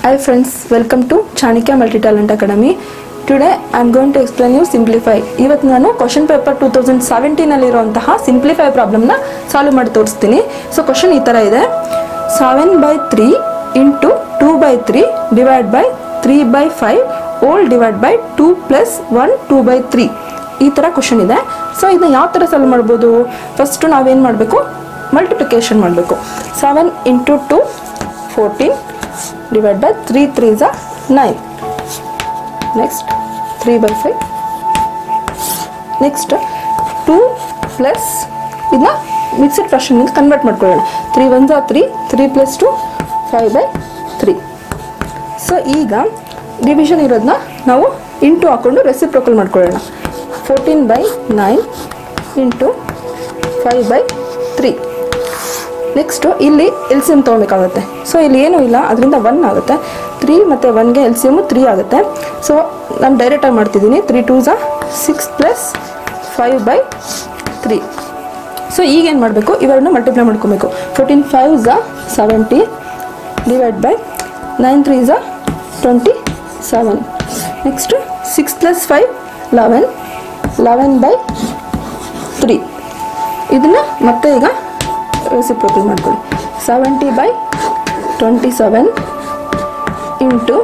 Hi friends, welcome to Chanakya Multi-Talent Academy. Today I am going to explain you simplify. ಇವತ್ತು ನಾನು question paper 2017 ಅಲ್ಲಿ ಇರುವಂತಹ simplify problem ನ solve ಮಾಡಿ ತೋರಿಸ್ತೀನಿ. ಸೊ ಕ್ವೆಶ್ಚನ್ ಈ ತರ ಇದೆ. 7/3 into 2/3 divided by 3/5 all divided by 2 plus 1 2/3 ಈ ತರ ಕ್ವೆಶ್ಚನ್ ಇದೆ. ಸೊ ಇದನ್ನ ಯಾವ ತರ ಸಾಲ್ವ್ ಮಾಡಬಹುದು? ಫಸ್ಟ್ ನಾವು ಏನು ಮಾಡಬೇಕು? ಮಲ್ಟಿಪ್ಲಿಕೇಶನ್ ಮಾಡಬೇಕು. 7 into 2 14 divided by 3 3s are 9. Next 3/5. Next 2 plus ಇದನ್ನ ಮಿಕ್ಸ್ಡ್ ಫ್ರಾಕ್ಷನ್ ಇಂದ ಕನ್ವರ್ಟ್ ಮಾಡ್ಕೊಳ್ಳೋಣ. 3 1s are 3, 3 plus 2 5/3. ಸೊ ಈಗ ಡಿವಿಷನ್ ಇರೋದನ್ನ ನಾವು ಇಂಟು ಹಾಕೊಂಡು ರೆಸಿಪ್ರೋಕಲ್ ಮಾಡ್ಕೊಳ್ಳೋಣ. 14/9 into 5/3. ನೆಕ್ಸ್ಟು ಇಲ್ಲಿ ಎಲ್ಸಿಎಮ್ ತೊಗೊಬೇಕಾಗುತ್ತೆ. ಸೊ ಇಲ್ಲಿ ಏನೂ ಇಲ್ಲ, ಅದರಿಂದ 1 ಆಗುತ್ತೆ. 3 ಮತ್ತು 1ಗೆ ಎಲ್ಸಿಎಮ್ಮು 3 ಆಗುತ್ತೆ. ಸೊ ನಾನು ಡೈರೆಕ್ಟಾಗಿ ಮಾಡ್ತಿದ್ದೀನಿ. 3 2s are 6 plus 5/3. ಸೊ ಈಗೇನು ಮಾಡಬೇಕು? ಇವೆರಡನ್ನೂ ಮಲ್ಟಿಪ್ಲೈ ಮಾಡ್ಕೊಬೇಕು. 14 5s are 70 divided by 9 3s are 27. Next 6 plus 5 11 11/3. ಇದನ್ನು ಮತ್ತೆ ಈಗ ರೆಸಿಪ್ರೋಕಲ್ ಮಾಡ್ಕೊಳ್ಳಿ. 70/27 into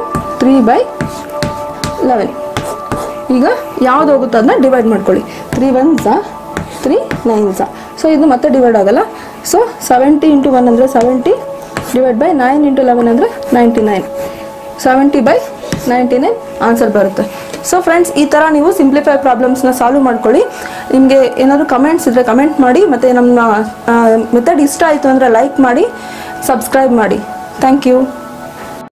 3/11. ಈಗ ಯಾವ್ದು ಹೋಗುತ್ತೋ ಅದನ್ನ ಡಿವೈಡ್ ಮಾಡ್ಕೊಳ್ಳಿ. 3 1s are 3 9s are. So ಇದು ಮತ್ತೆ ಡಿವೈಡ್ ಆಗಲ್ಲ. ಸೊ 70 into 1 ಅಂದರೆ 70 divided by 9 into 11 ಅಂದರೆ 99. 70/99 ಆನ್ಸರ್ ಬರುತ್ತೆ. ಸೊ ಫ್ರೆಂಡ್ಸ್, ಈ ಥರ ನೀವು ಸಿಂಪ್ಲಿಫೈ ಪ್ರಾಬ್ಲಮ್ಸ್ನ ಸಾಲ್ವ್ ಮಾಡ್ಕೊಳ್ಳಿ. ನಿಮಗೆ ಏನಾದರೂ ಕಮೆಂಟ್ಸ್ ಇದ್ದರೆ ಕಮೆಂಟ್ ಮಾಡಿ, ಮತ್ತು ನಮ್ಮ ಮೆಥಡ್ ಇಷ್ಟ ಆಯಿತು ಅಂದರೆ ಲೈಕ್ ಮಾಡಿ, ಸಬ್ಸ್ಕ್ರೈಬ್ ಮಾಡಿ. Thank you.